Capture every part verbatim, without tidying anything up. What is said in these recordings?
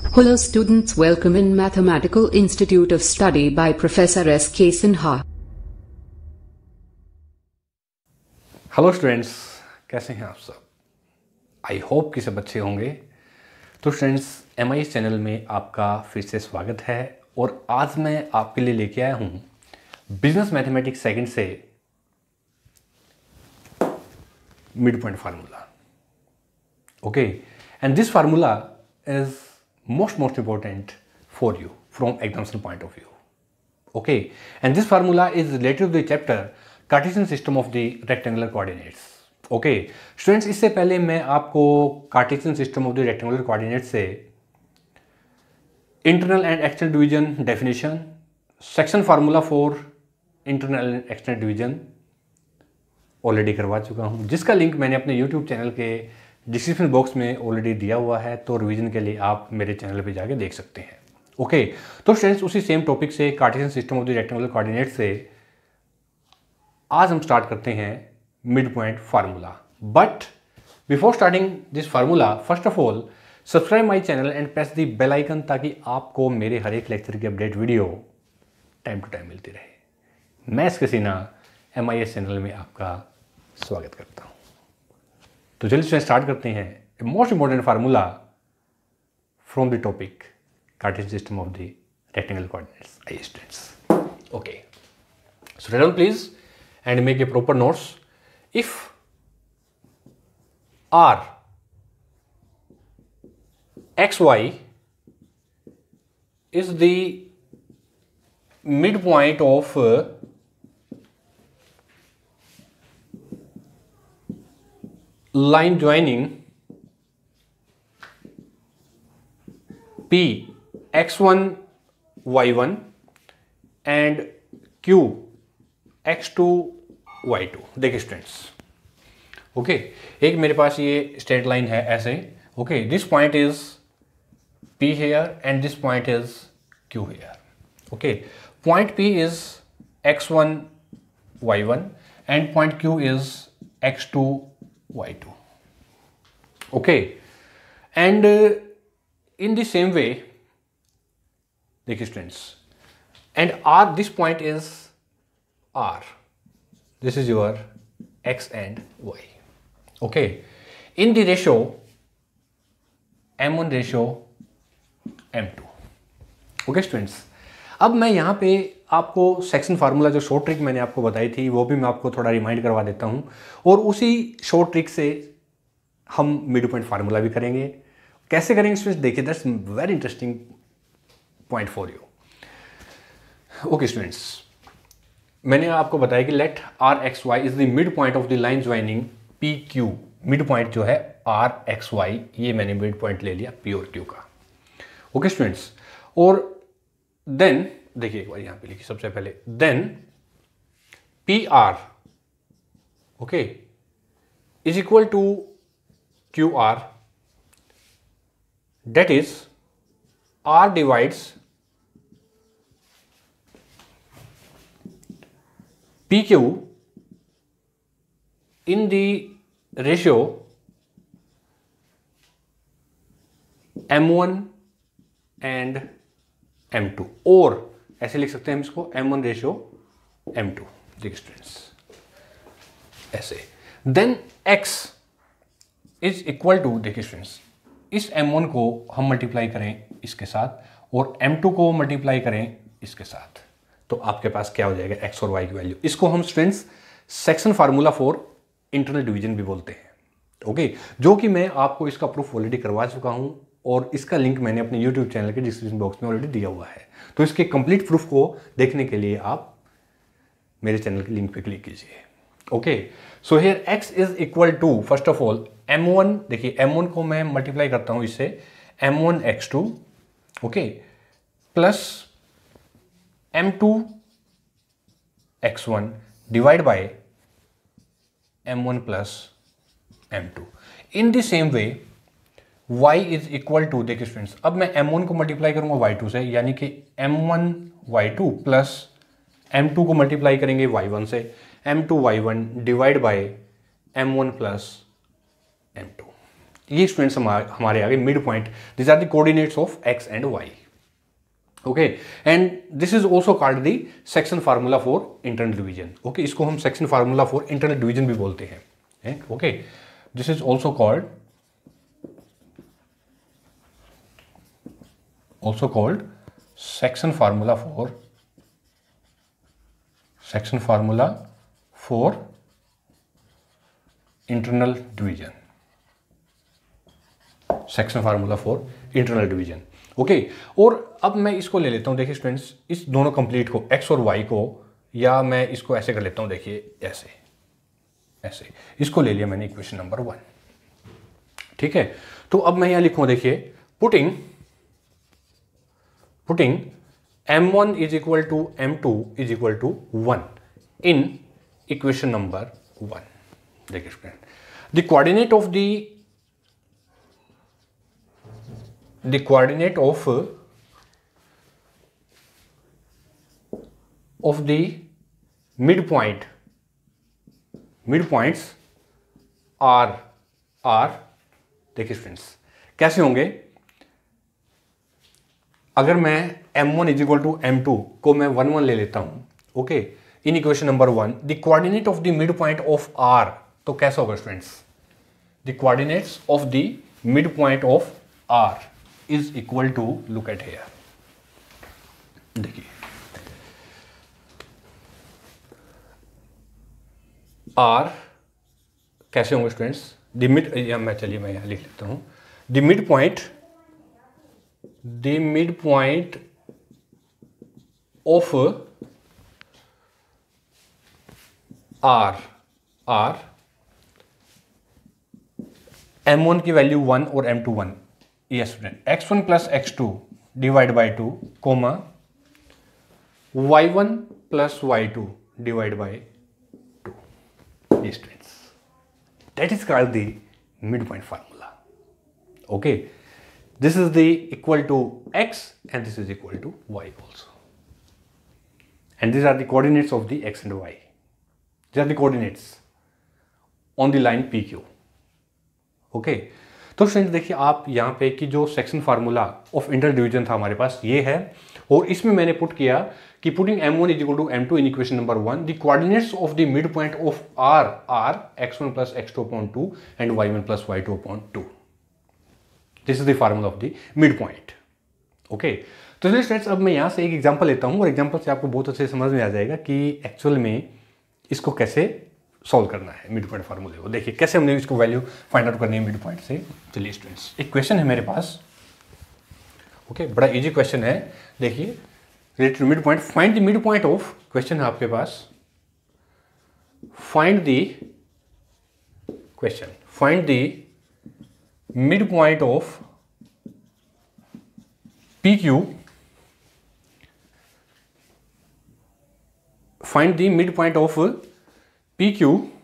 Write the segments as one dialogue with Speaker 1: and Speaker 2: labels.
Speaker 1: Hello students, welcome in Mathematical Institute of Study by Professor S K Sinha.
Speaker 2: Hello students, कैसे हैं आप सब? I hope कि सब अच्छे होंगे। तो स्टूडेंट्स, एम आई चैनल में आपका फिर से स्वागत है और आज मैं आपके लिए लेके आया हूँ बिजनेस मैथमेटिक्स सेकंड से mid point formula. Okay, and this formula is most most important for you from examination point of view. Okay, and this formula is related to the chapter Cartesian system of the rectangular coordinates. Okay students, इससे पहले मैं आपको Cartesian system of the rectangular coordinates से internal and external division definition, section formula for internal and external division already करवा चुका हूँ, जिसका link मैंने अपने YouTube चैनल के डिस्क्रिप्शन बॉक्स में ऑलरेडी दिया हुआ है। तो रिवीजन के लिए आप मेरे चैनल पे जाके देख सकते हैं। ओके, तो स्टूडेंट्स, उसी सेम टॉपिक से Cartesian system of the rectangular coordinate से आज हम स्टार्ट करते हैं mid point formula. But before starting this formula, first of all subscribe my channel and press the bell icon, ताकि आपको मेरे हर एक लेक्चर की update video time to time मिलती रहे। मैं इसके Sinha M I S channel में आपका स्वागत करता हूँ। तो चलिए स्टूडेंट स्टार्ट करते हैं most important formula from the topic Cartesian system of the rectangular coordinates. आइए students, okay, so write down please and make a proper notes. If R X Y is the mid point of line joining P x one y one and Q x two y two। देखिए students, okay, एक मेरे पास ये straight line है ऐसे। Okay, this point is P here and this point is Q here. Okay, point P is x one y one and point Q is x two y two. Okay, and uh, in the same way, देखिए students, and R, this point is R, this is your x and y. Okay, in the ratio m one ratio m two. Okay students, अब मैं यहाँ पे आपको section formula, जो short trick मैंने आपको बताई थी, वो भी मैं आपको थोड़ा रिमाइंड करवा देता हूँ, और उसी शॉर्ट ट्रिक से हम मिड पॉइंट फार्मूला भी करेंगे। कैसे करेंगे स्टूडेंट्स, देखिए, that's very interesting point for you. Okay students, मैंने आपको बताया कि let R X Y is the mid point of the line joining P Q. Mid point जो है आर एक्स वाई, ये मैंने मिड पॉइंट ले लिया पी और क्यू का। ओके स्टूडेंट्स, और देन देखिए एक बार यहां पे लिखिए सबसे पहले, then P R, okay, is equal to Q R, that is R divides P Q in the ratio M one and M two, और ऐसे लिख सकते हैं हम इसको M one ratio M two। देखिए स्टूडेंट्स, ऐसे, then X is equal to, देखिए स्टूडेंट्स, इस M वन को हम मल्टीप्लाई करें इसके साथ और M टू को मल्टीप्लाई करें इसके साथ, तो आपके पास क्या हो जाएगा, X और Y की वैल्यू। इसको हम students section formula for internal division भी बोलते हैं। ओके, जो कि मैं आपको इसका प्रूफ ऑलरेडी करवा चुका हूं और इसका लिंक मैंने अपने यूट्यूब चैनल के डिस्क्रिप्शन बॉक्स में ऑलरेडी दिया हुआ है। तो इसके कंप्लीट प्रूफ को देखने के लिए आप मेरे चैनल के लिंक पे क्लिक कीजिए। Okay, so here x is equal to, first of all m one, देखिए m वन को मैं मल्टीप्लाई करता हूं इससे m one x two, okay, plus m two x one divide by m one plus m two. In the same way y is equal to, देखिए students, अब मैं m one को multiply करूंगा y टू से, यानी कि m one y two plus m to को multiply करेंगे y वन से, m two y one divide by m one plus m two. ये स्टूडेंट्स हमारे आगे mid point, this are the coordinates of X and Y. Okay, and this is also called the section formula for internal division. Okay, इसको हम section formula for internal division भी बोलते हैं. Okay, this is also called also called section formula for section formula for internal division. Section formula for internal division. Okay, और अब मैं इसको ले लेता हूं. देखिए स्टूडेंट्स, इस दोनों कंप्लीट को एक्स और वाई को, या मैं इसको ऐसे कर लेता हूं. देखिए ऐसे ऐसे इसको ले लिया मैंने इक्वेशन नंबर वन. ठीक है, तो अब मैं यहां लिखूं. देखिए, putting putting M one is equal to M two is equal to one in equation number one. देखिए student, the coordinate of the the coordinate of of the midpoint midpoints are are देखिए students कैसे होंगे. अगर मैं M one is equal to M two को मैं one one ले लेता हूं. Okay, in equation number one the coordinate of the mid point of R, तो कैसा होगा students? The coordinates of the mid point of R is equal to, look at here, देखिए R कैसे होंगे students? The mid, या मैं चलिए मैं यहां लिख लेता हूं. The mid point the mid point of R R M one की वैल्यू वन और M two one. Yes student, X one plus X two divide by two comma Y one plus Y two divide by two. ये students, that is called the mid point formula. Okay, this is the equal to X and this is equal to Y also, and this are the coordinates of the X and Y. This are the coordinates on the line P Q. Okay, तो friends देखिए आप यहाँ पे कि जो section formula of internal division था हमारे पास ये है, और इसमें मैंने पुट किया कि putting M one is equal to M two in equation number one the coordinates of the mid point of R R X one plus X two upon two and Y one plus Y two upon two. This is the formula of the mid point. Okay, तो चलिए friends अब मैं यहाँ से एक example लेता हूँ, और एग्जाम्पल से आपको बहुत अच्छे समझ में आ जाएगा कि एक्चुअल में इसको कैसे सॉल्व करना है मिड पॉइंट फार्मूले को. देखिए कैसे हमने इसको वैल्यू फाइंड आउट करनी है मिड पॉइंट से. चलिए स्टूडेंट्स, एक क्वेश्चन है मेरे पास. ओके, बड़ा इजी क्वेश्चन है. देखिए, related to mid point, find the mid point of, question है आपके पास, find the question find the mid point of P Q find the mid point of P Q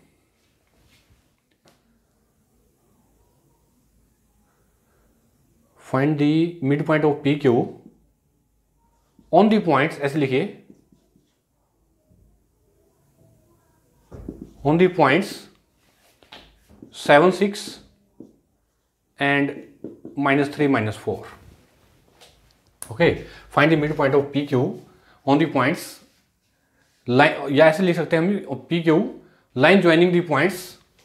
Speaker 2: find the midpoint of P Q on the points, ऐसे लिखिए, on the points seven six and minus three minus four. Okay, find the midpoint of P Q on the points line, या ऐसे लिख सकते हैं हम P Q line joining the points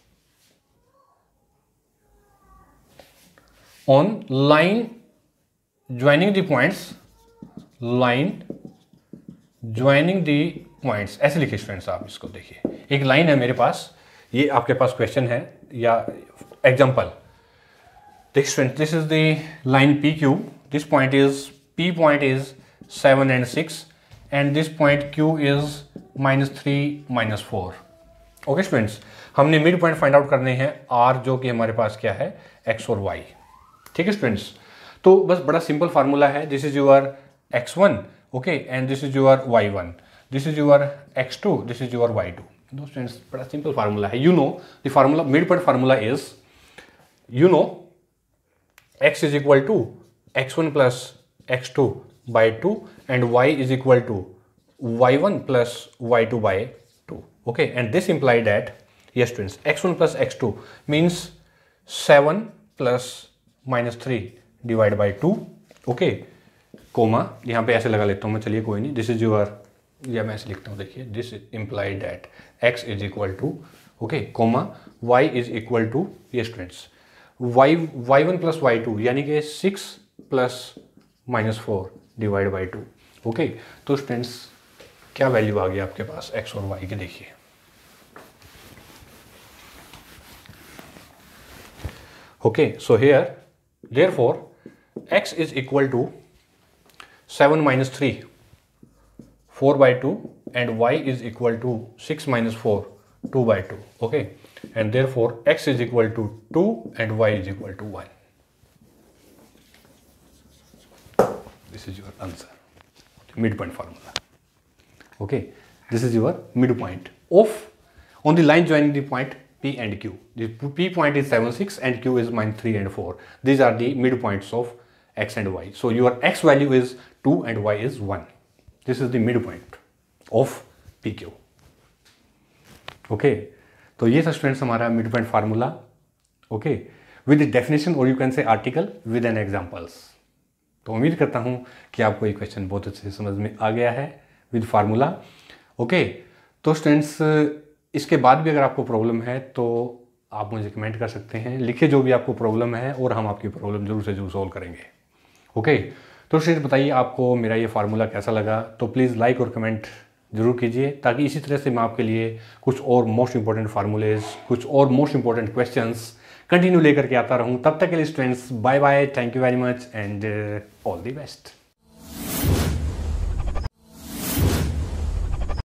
Speaker 2: on line joining the points line joining the points. ऐसे लिखिए students आप इसको. देखिए एक लाइन है मेरे पास, ये आपके पास क्वेश्चन है या एग्जांपल. देखिए student, this is the line P Q. This point is P point is seven and six and this point Q is minus three minus four. Okay students, हमने मिड पॉइंट फाइंड आउट करने हैं R, जो कि हमारे पास क्या है, X और Y. ठीक है स्टूडेंट्स, तो बस बड़ा सिंपल फार्मूला है. This is your X one, okay, and this is your Y one, this is your X two, this is your Y two. दो स्टूडेंट्स, बड़ा सिंपल फार्मूला है. You know the formula, mid point formula is, you know x is equal to X one plus X two by two and y is equal to Y one plus Y two by two. Okay, and this implied that, yes students, X one plus X two means seven plus minus three divide by two, okay, comma, यहाँ पे ऐसे लगा लेता हूँ मैं, चलिए कोई नहीं, दिस इज योर, या मैं ऐसे लिखता हूँ, देखिए, this imply that x is equal to, okay, comma, y is equal to, ये students, Y Y one plus Y two यानी कि six plus minus four divide by two, okay. तो स्टूडेंट्स क्या वैल्यू आ गई आपके पास x और y के, देखिए, okay, so here therefore x is equal to seven minus three, four by two, and y is equal to six minus four, to by two, okay, and therefore x is equal to two and y is equal to one. This is your answer, midpoint formula. Okay, this is your midpoint of on the line joining the point P and Q. The P point is seven, six and Q is minus three and four. These are the midpoints of x and y. So your x value is two and y is one. This is the midpoint of P Q. Okay. तो ये था students हमारा mid point formula, okay, with definition और you can say article with an examples. तो उम्मीद करता हूँ कि आपको ये क्वेश्चन बहुत अच्छे से समझ में आ गया है विद फार्मूला, ओके। तो स्टूडेंट्स इसके बाद भी अगर आपको प्रॉब्लम है तो आप मुझे कमेंट कर सकते हैं, लिखिए जो भी आपको प्रॉब्लम है और हम आपकी प्रॉब्लम जरूर से जरूर सॉल्व करेंगे, ओके। तो स्टूडेंट्स बताइए आपको मेरा ये फार्मूला कैसा लगा, तो प्लीज़ लाइक और कमेंट जरूर कीजिए, ताकि इसी तरह से मैं आपके लिए कुछ और मोस्ट इंपॉर्टेंट फार्मूलेज, कुछ और मोस्ट इंपॉर्टेंट क्वेश्चंस कंटिन्यू लेकर के आता रहूं। तब तक के लिए students bye bye, thank you very much and all the best.